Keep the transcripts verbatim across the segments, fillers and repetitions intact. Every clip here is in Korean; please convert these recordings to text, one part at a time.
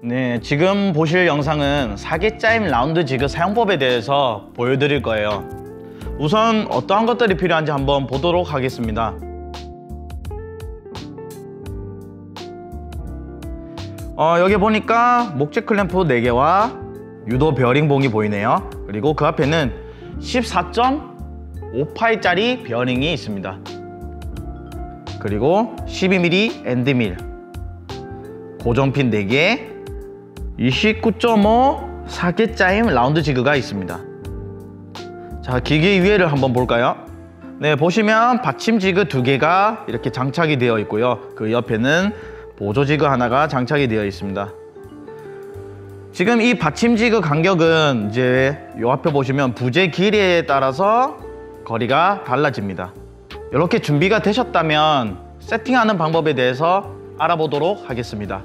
네, 지금 보실 영상은 사계짜임 라운드 지그 사용법에 대해서 보여드릴 거예요. 우선 어떠한 것들이 필요한지 한번 보도록 하겠습니다. 어, 여기 보니까 목재 클램프 네 개와 유도 베어링 봉이 보이네요. 그리고 그 앞에는 십사 점 오파이짜리 베어링이 있습니다. 그리고 십이 밀리미터 엔드밀, 고정핀 네 개, 이십구 점 오 사계짜임 라운드 지그가 있습니다. 자, 기계 위에를 한번 볼까요? 네, 보시면 받침 지그 두 개가 이렇게 장착이 되어 있고요. 그 옆에는 보조 지그 하나가 장착이 되어 있습니다. 지금 이 받침 지그 간격은 이제 요 앞에 보시면 부재 길이에 따라서 거리가 달라집니다. 이렇게 준비가 되셨다면 세팅하는 방법에 대해서 알아보도록 하겠습니다.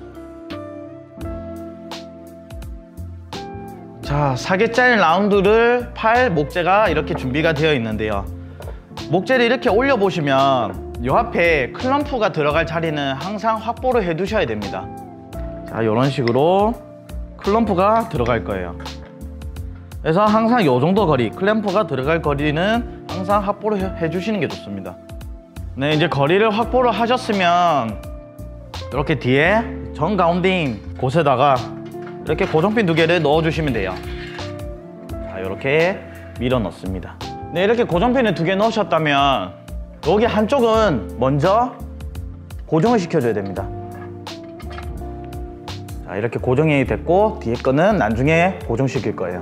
자, 사계짜임 라운드를 팔 목재가 이렇게 준비가 되어 있는데요. 목재를 이렇게 올려보시면 이 앞에 클럼프가 들어갈 자리는 항상 확보를 해 두셔야 됩니다. 자, 이런 식으로 클럼프가 들어갈 거예요. 그래서 항상 이 정도 거리, 클램프가 들어갈 거리는 항상 확보를 해 주시는 게 좋습니다. 네, 이제 거리를 확보를 하셨으면 이렇게 뒤에 정 가운데인 곳에다가 이렇게 고정핀 두 개를 넣어 주시면 돼요. 자, 이렇게 밀어 넣습니다. 네, 이렇게 고정핀을 두 개 넣으셨다면 여기 한쪽은 먼저 고정을 시켜줘야 됩니다. 자, 이렇게 고정이 됐고 뒤에 거는 나중에 고정시킬 거예요.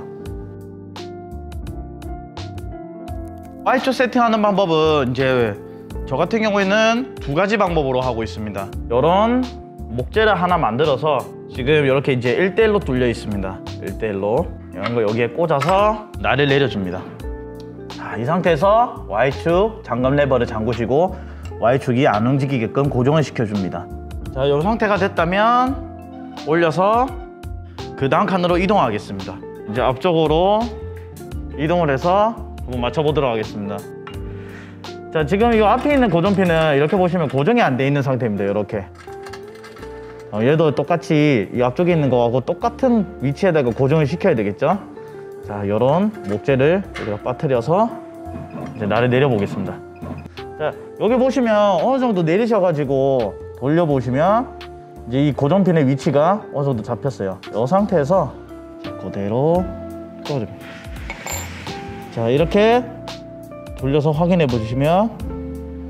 와이축 세팅하는 방법은 이제 저 같은 경우에는 두 가지 방법으로 하고 있습니다. 이런 목재를 하나 만들어서 지금 이렇게 이제 일 대 일로 뚫려 있습니다. 일 대 일로 이런 거 여기에 꽂아서 날을 내려줍니다. 자, 이 상태에서 Y축 장갑 레버를 잠그시고 Y축이 안 움직이게끔 고정을 시켜줍니다. 자, 이 상태가 됐다면 올려서 그 다음 칸으로 이동하겠습니다. 이제 앞쪽으로 이동을 해서 한번 맞춰보도록 하겠습니다. 자, 지금 이 앞에 있는 고정핀은 이렇게 보시면 고정이 안 돼 있는 상태입니다. 이렇게 어, 얘도 똑같이 이 앞쪽에 있는 거하고 똑같은 위치에다가 고정을 시켜야 되겠죠. 자, 이런 목재를 여기다 빠뜨려서 이제 날을 내려보겠습니다. 자, 여기 보시면 어느 정도 내리셔가지고 돌려보시면 이제 이 고정핀의 위치가 어느 정도 잡혔어요. 이 상태에서 그대로 끌어줍니다. 자, 이렇게 돌려서 확인해 보시면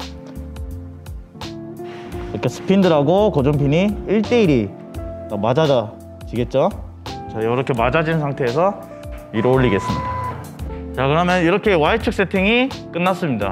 이렇게 스핀들하고 고정핀이 일 대 일이 맞아지겠죠? 자, 이렇게 맞아진 상태에서 위로 올리겠습니다. 자, 그러면 이렇게 Y축 세팅이 끝났습니다.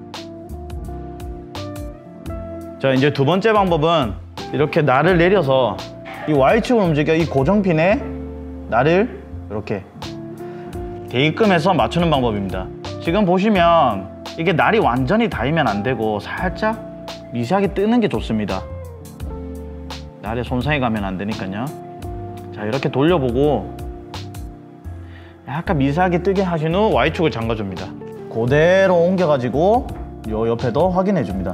자, 이제 두 번째 방법은 이렇게 날을 내려서 이 Y축을 움직여 이 고정핀에 날을 이렇게 대입금 해서 맞추는 방법입니다. 지금 보시면 이게 날이 완전히 닿으면 안 되고 살짝 미세하게 뜨는 게 좋습니다. 날에 손상이 가면 안 되니까요. 자, 이렇게 돌려보고 약간 미세하게 뜨게 하신 후 Y축을 잠가줍니다. 그대로 옮겨가지고 요 옆에도 확인해 줍니다.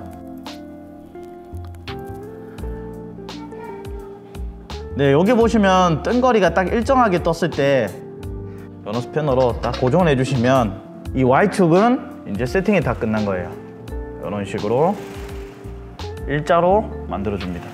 네, 여기 보시면 뜬 거리가 딱 일정하게 떴을 때 변호 스패너로 딱 고정을 해주시면 이 Y축은 이제 세팅이 다 끝난 거예요. 이런 식으로 일자로 만들어줍니다.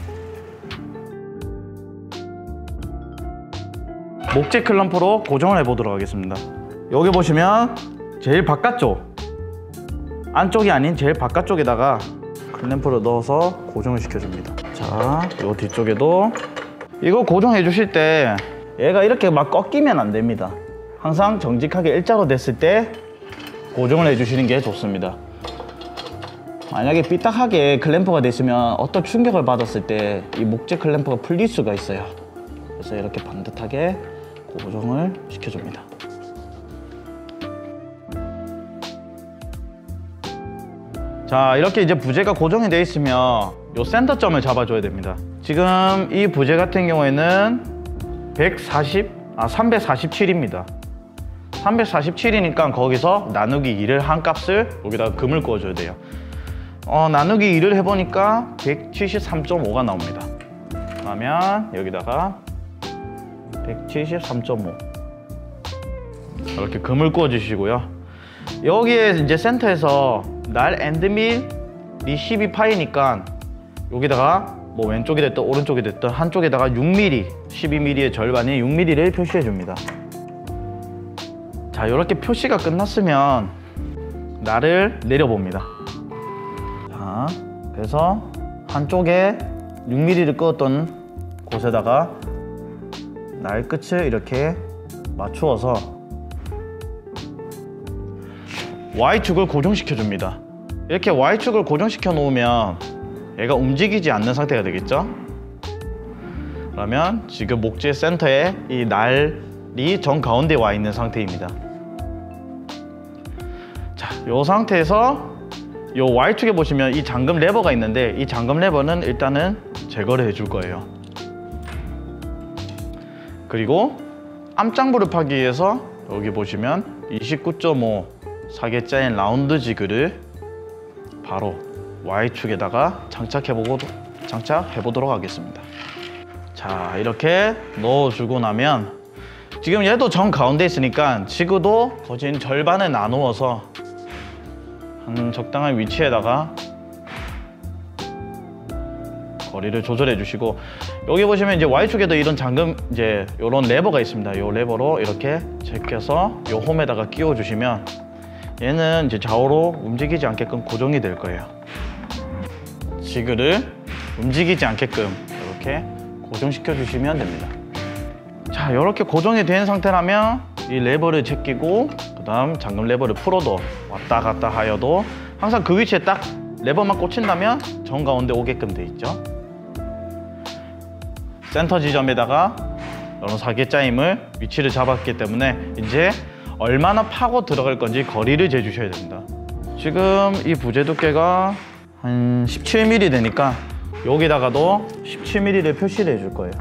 목재 클럼프로 고정을 해보도록 하겠습니다. 여기 보시면 제일 바깥쪽, 안쪽이 아닌 제일 바깥쪽에다가 클램프를 넣어서 고정을 시켜줍니다. 자, 이 뒤쪽에도 이거 고정해 주실 때 얘가 이렇게 막 꺾이면 안 됩니다. 항상 정직하게 일자로 됐을 때 고정을 해주시는 게 좋습니다. 만약에 삐딱하게 클램프가 됐으면 어떤 충격을 받았을 때 이 목재 클램프가 풀릴 수가 있어요. 그래서 이렇게 반듯하게 고정을 시켜줍니다. 자, 이렇게 이제 부재가 고정이 되어 있으면 요 센터점을 잡아줘야 됩니다. 지금 이 부재 같은 경우에는 백사십, 아, 삼백사십칠입니다. 삼백사십칠이니까 거기서 나누기 이를 한 값을 여기다가 금을 그어줘야 돼요. 어, 나누기 이를 해보니까 백칠십삼 점 오가 나옵니다. 그러면 여기다가 백칠십삼 점 오. 이렇게 금을 구워 주시고요. 여기에 이제 센터에서 날 엔드밀이 십이 파이니까 여기다가 뭐 왼쪽이 됐든 오른쪽이 됐든 한쪽에다가 육 밀리미터, 십이 밀리미터의 절반인 육 밀리미터를 표시해 줍니다. 자, 이렇게 표시가 끝났으면 날을 내려봅니다. 자, 그래서 한쪽에 육 밀리미터를 그었던 곳에다가 날 끝을 이렇게 맞추어서 Y축을 고정시켜 줍니다. 이렇게 Y축을 고정시켜 놓으면 얘가 움직이지 않는 상태가 되겠죠? 그러면 지금 목재 센터에 이 날이 정 가운데에 와 있는 상태입니다. 자, 이 상태에서 이 Y축에 보시면 이 잠금 레버가 있는데 이 잠금 레버는 일단은 제거를 해줄 거예요. 그리고 암장부를 파기 위해서 여기 보시면 이십구 점 오 사계짜인 라운드 지그를 바로 Y축에다가 장착해보고, 장착해보도록 하겠습니다. 자, 이렇게 넣어주고 나면 지금 얘도 정 가운데 있으니까 지그도 거진 절반을 나누어서 한 적당한 위치에다가 거리를 조절해 주시고, 여기 보시면 이제 Y축에도 이런 잠금 이제 이런 레버가 있습니다. 이 레버로 이렇게 제껴서 이 홈에다가 끼워 주시면 얘는 이제 좌우로 움직이지 않게끔 고정이 될 거예요. 지그를 움직이지 않게끔 이렇게 고정시켜 주시면 됩니다. 자, 이렇게 고정이 된 상태라면 이 레버를 제끼고 그 다음 잠금 레버를 풀어도 왔다 갔다 하여도 항상 그 위치에 딱 레버만 꽂힌다면 정 가운데 오게끔 돼 있죠. 센터 지점에다가 이런 사계짜임을 위치를 잡았기 때문에 이제 얼마나 파고 들어갈 건지 거리를 재주셔야 됩니다. 지금 이 부재 두께가 한 십칠 밀리미터 되니까 여기다가도 십칠 밀리미터를 표시를 해줄 거예요.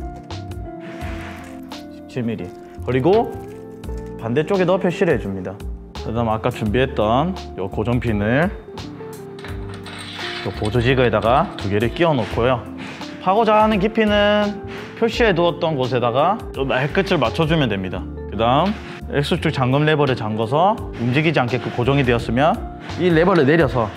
십칠 밀리미터. 그리고 반대쪽에도 표시를 해줍니다. 그 다음 아까 준비했던 이 고정핀을 이 보조 지그에다가 두 개를 끼워 놓고요. 파고자 하는 깊이는 표시해 두었던 곳에다가 좀 날끝을 맞춰주면 됩니다. 그 다음 X축 잠금 레버를 잠궈서 움직이지 않게끔 고정이 되었으면 이 레버를 내려서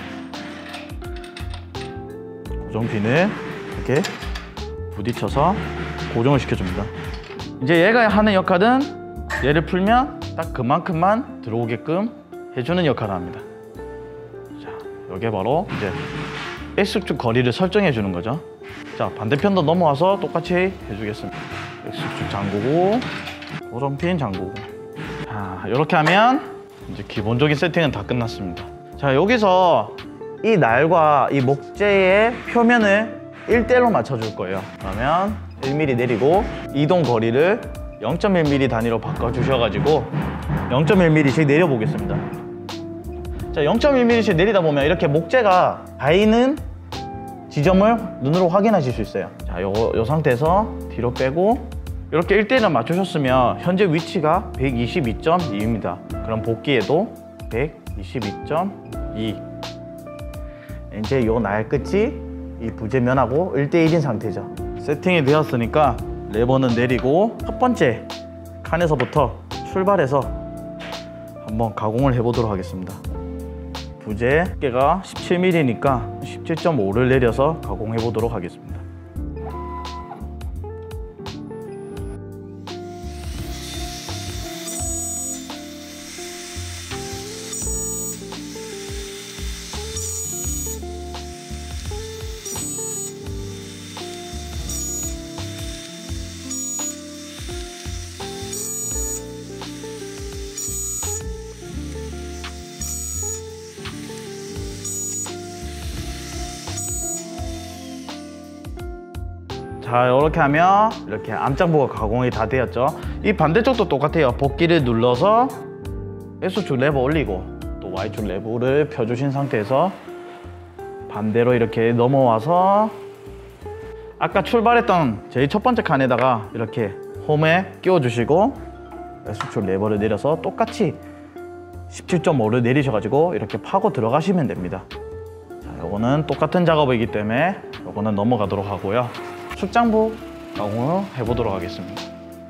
고정핀을 이렇게 부딪혀서 고정을 시켜줍니다. 이제 얘가 하는 역할은 얘를 풀면 딱 그만큼만 들어오게끔 해주는 역할을 합니다. 자, 이게 바로 이제 X축 거리를 설정해 주는 거죠. 자, 반대편도 넘어와서 똑같이 해주겠습니다. X축 잠그고 고정핀 잠그고. 자, 이렇게 하면 이제 기본적인 세팅은 다 끝났습니다. 자, 여기서 이 날과 이 목재의 표면을 일 대 일로 맞춰줄 거예요. 그러면 일 밀리미터 내리고 이동 거리를 영 점 일 밀리미터 단위로 바꿔주셔가지고 영 점 일 밀리미터씩 내려보겠습니다. 자, 영 점 일 밀리미터씩 내리다 보면 이렇게 목재가 닿이는 지점을 눈으로 확인하실 수 있어요. 자, 요, 요 상태에서 뒤로 빼고 이렇게 일 대 일을 맞추셨으면 현재 위치가 백이십이 점 이입니다. 그럼 복귀에도 백이십이 점 이. 이제 요 날 끝이 이 부재면하고 일 대 일인 상태죠. 세팅이 되었으니까 레버는 내리고 첫 번째 칸에서부터 출발해서 한번 가공을 해보도록 하겠습니다. 부재 두께가 십칠 밀리미터니까 십칠 점 오를 내려서 가공해 보도록 하겠습니다. 자, 이렇게 하면 이렇게 암장부가 가공이 다 되었죠. 이 반대쪽도 똑같아요. 복귀를 눌러서 X축 레버 올리고 또 Y축 레버를 펴주신 상태에서 반대로 이렇게 넘어와서 아까 출발했던 제일 첫 번째 칸에다가 이렇게 홈에 끼워주시고 X축 레버를 내려서 똑같이 십칠 점 오를 내리셔가지고 이렇게 파고 들어가시면 됩니다. 자, 요거는 똑같은 작업이기 때문에 요거는 넘어가도록 하고요. 축장부 가공을 해보도록 하겠습니다.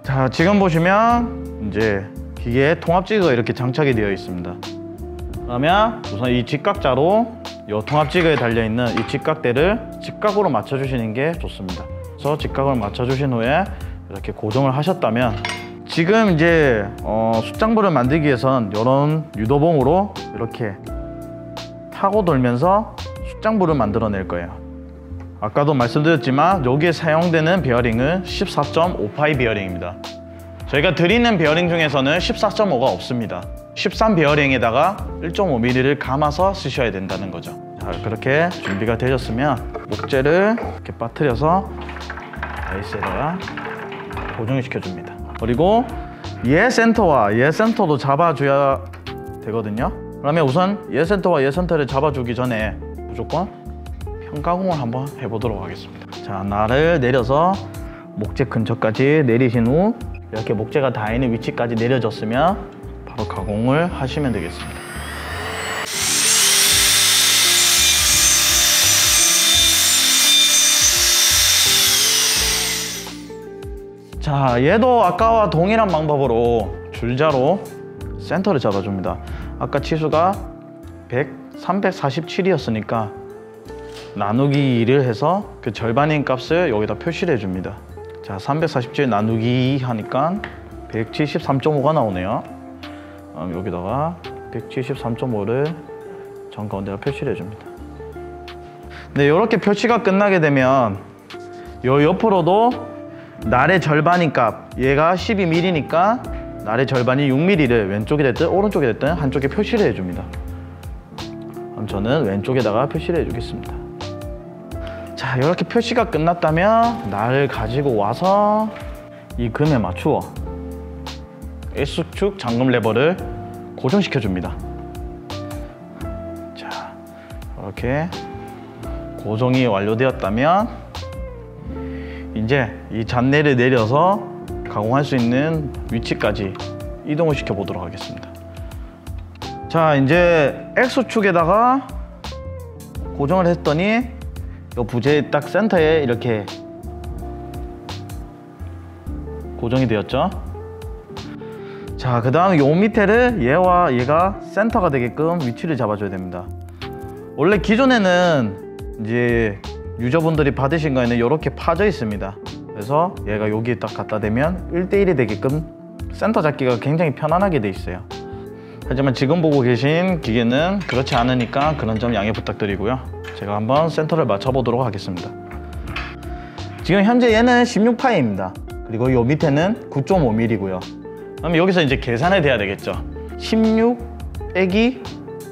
자, 지금 보시면 이제 기계에 통합지그가 이렇게 장착이 되어 있습니다. 그러면 우선 이 직각자로 이 통합지그에 달려있는 이 직각대를 직각으로 맞춰주시는 게 좋습니다. 그래서 직각을 맞춰주신 후에 이렇게 고정을 하셨다면 지금 이제 어, 숫장부를 만들기 위해선 이런 유도봉으로 이렇게 타고 돌면서 숫장부를 만들어낼 거예요. 아까도 말씀드렸지만 여기에 사용되는 베어링은 십사 점 오 파이 베어링입니다. 저희가 드리는 베어링 중에서는 십사 점 오가 없습니다. 십삼 베어링에다가 일 점 오 밀리미터를 감아서 쓰셔야 된다는 거죠. 자, 그렇게 준비가 되셨으면 목재를 이렇게 빠뜨려서 베이스에다가 고정을 시켜줍니다. 그리고 얘 센터와 얘 센터도 잡아줘야 되거든요. 그러면 우선 얘 센터와 얘 센터를 잡아주기 전에 무조건 평가공을 한번 해보도록 하겠습니다. 자, 날을 내려서 목재 근처까지 내리신 후 이렇게 목재가 닿아 있는 위치까지 내려졌으면 바로 가공을 하시면 되겠습니다. 자, 얘도 아까와 동일한 방법으로 줄자로 센터를 잡아줍니다. 아까 치수가 백, 삼백사십칠이었으니까 나누기 이를 해서 그 절반인 값을 여기다 표시를 해줍니다. 자, 삼백사십칠 나누기 이 하니까 백칠십삼 점 오가 나오네요. 그럼 여기다가 백칠십삼 점 오를 정 가운데다 표시를 해줍니다. 네, 이렇게 표시가 끝나게 되면 요 옆으로도 날의 절반인 값, 얘가 십이 밀리미터니까 날의 절반이 육 밀리미터를 왼쪽에 됐든 오른쪽에 됐든 한쪽에 표시를 해줍니다. 그럼 저는 왼쪽에다가 표시를 해주겠습니다. 자, 이렇게 표시가 끝났다면 날을 가지고 와서 이 금에 맞추어 S축 잠금 레버를 고정시켜 줍니다. 자, 이렇게 고정이 완료되었다면 이제 이 잔내를 내려서 가공할 수 있는 위치까지 이동을 시켜 보도록 하겠습니다. 자, 이제 X축에다가 고정을 했더니 이 부재 딱 센터에 이렇게 고정이 되었죠. 자, 그 다음 요 밑에를 얘와 얘가 센터가 되게끔 위치를 잡아줘야 됩니다. 원래 기존에는 이제 유저분들이 받으신 거에는 이렇게 파져 있습니다. 그래서 얘가 여기에 딱 갖다 대면 일 대 일이 되게끔 센터 잡기가 굉장히 편안하게 돼 있어요. 하지만 지금 보고 계신 기계는 그렇지 않으니까 그런 점 양해 부탁드리고요. 제가 한번 센터를 맞춰 보도록 하겠습니다. 지금 현재 얘는 십육 파이입니다. 그리고 요 밑에는 구 점 오 밀리미터고요. 그럼 여기서 이제 계산이 돼야 되겠죠. 십육 빼기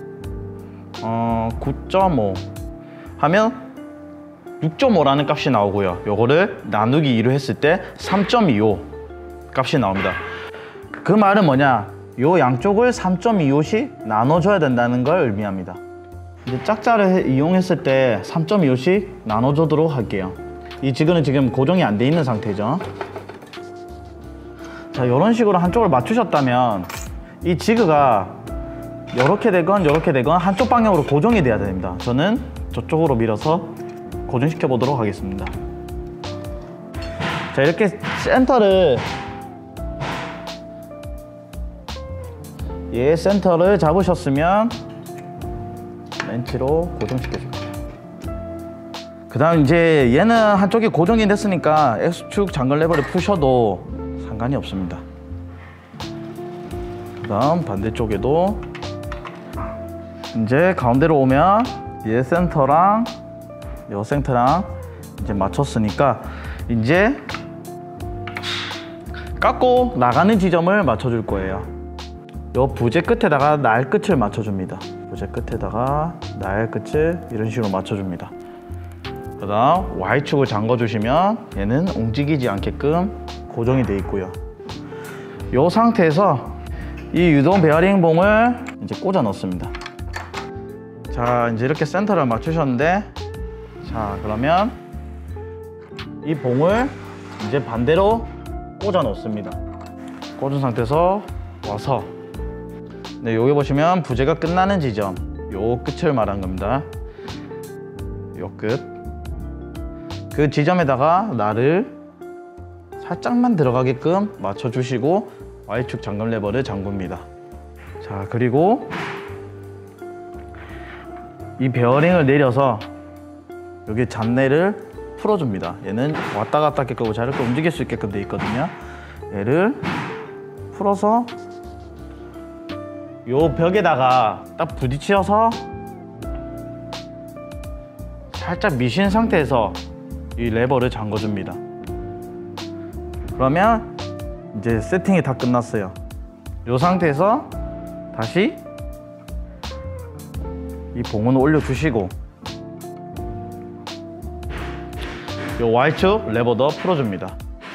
어, 구 점 오 하면 육 점 오라는 값이 나오고요. 요거를 나누기 이로 했을 때 삼 점 이오 값이 나옵니다. 그 말은 뭐냐? 요 양쪽을 삼 점 이오씩 나눠줘야 된다는 걸 의미합니다. 이제 짝자를 이용했을 때 삼 점 이오씩 나눠주도록 할게요. 이 지그는 지금 고정이 안 돼 있는 상태죠. 자, 이런 식으로 한쪽을 맞추셨다면 이 지그가 이렇게 되건 이렇게 되건 한쪽 방향으로 고정이 돼야 됩니다. 저는 저쪽으로 밀어서 고정시켜 보도록 하겠습니다. 자, 이렇게 센터를 얘 센터를 잡으셨으면 렌치로 고정시켜 줍니다. 그 다음 이제 얘는 한쪽이 고정이 됐으니까 X축 잠금 레버를 푸셔도 상관이 없습니다. 그 다음 반대쪽에도 이제 가운데로 오면 얘 센터랑 요 센터랑 이제 맞췄으니까 이제 깎고 나가는 지점을 맞춰줄 거예요. 요 부재 끝에다가 날 끝을 맞춰줍니다. 부재 끝에다가 날 끝을 이런 식으로 맞춰줍니다. 그 다음 Y축을 잠궈주시면 얘는 움직이지 않게끔 고정이 되어 있고요. 이 상태에서 이 유동 베어링 봉을 이제 꽂아 넣습니다. 자, 이제 이렇게 센터를 맞추셨는데, 자, 그러면 이 봉을 이제 반대로 꽂아 넣습니다. 꽂은 상태에서 와서, 네, 여기 보시면 부재가 끝나는 지점, 요 끝을 말한 겁니다. 요 끝. 그 지점에다가 날을 살짝만 들어가게끔 맞춰주시고 Y축 잠금 레버를 잠굽니다. 자, 그리고 이 베어링을 내려서 여기 잔내를 풀어줍니다. 얘는 왔다 갔다 하게끔 자유롭게 움직일 수 있게끔 돼 있거든요. 얘를 풀어서 요 벽에다가 딱 부딪혀서 살짝 미신 상태에서 이 레버를 잠궈줍니다. 그러면 이제 세팅이 다 끝났어요. 이 상태에서 다시 이 봉을 올려주시고 이 Y축 레버도 풀어줍니다.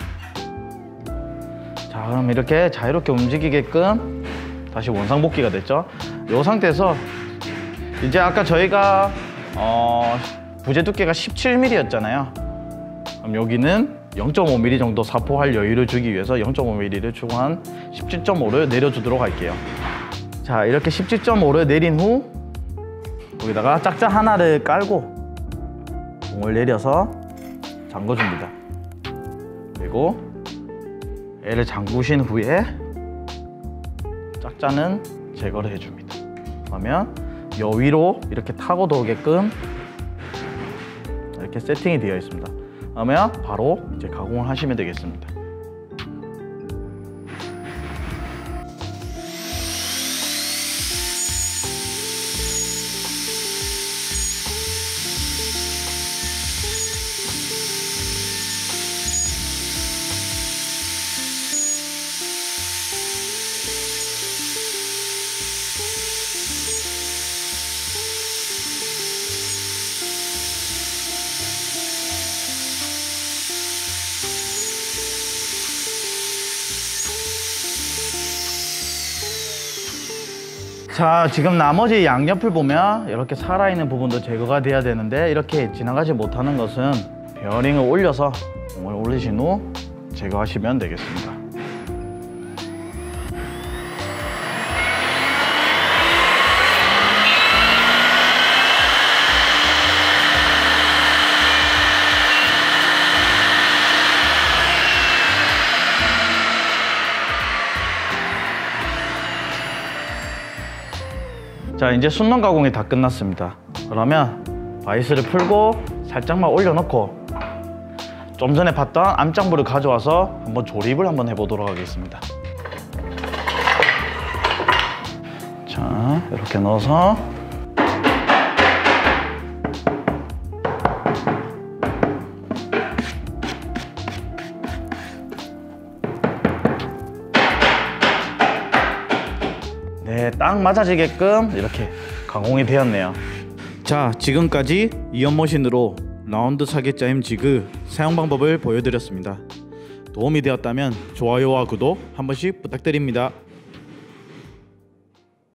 자, 그럼 이렇게 자유롭게 움직이게끔 다시 원상복귀가 됐죠. 이 상태에서 이제 아까 저희가 어, 부재 두께가 십칠 밀리미터였잖아요. 그럼 여기는 영 점 오 밀리미터 정도 사포할 여유를 주기 위해서 영 점 오 밀리미터를 추가한 십칠 점 오를 내려주도록 할게요. 자, 이렇게 십칠 점 오를 내린 후 여기다가 짝자 하나를 깔고 공을 내려서 잠궈줍니다. 그리고 얘를 잠그신 후에 짝자는 제거를 해줍니다. 그러면 여 위로 이렇게 타고 들어오게끔 이렇게 세팅이 되어 있습니다. 그러면 바로 이제 가공을 하시면 되겠습니다. 자, 지금 나머지 양옆을 보면 이렇게 살아있는 부분도 제거가 돼야 되는데 이렇게 지나가지 못하는 것은 베어링을 올려서 공을 올리신 후 제거하시면 되겠습니다. 자, 이제 순놈 가공이 다 끝났습니다. 그러면 바이스를 풀고 살짝만 올려놓고 좀 전에 봤던 암장부를 가져와서 한번 조립을 한번 해보도록 하겠습니다. 자, 이렇게 넣어서 네, 딱 맞아지게끔 이렇게 가공이 되었네요. 자, 지금까지 이연머신으로 라운드 사계자임 지그 사용 방법을 보여드렸습니다. 도움이 되었다면 좋아요와 구독 한 번씩 부탁드립니다.